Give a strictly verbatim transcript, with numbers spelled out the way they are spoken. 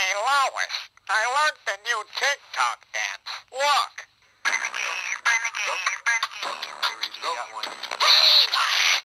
Hey, Lois, I learned the new TikTok dance. Look. Renegade, renegade, renegade. Got one.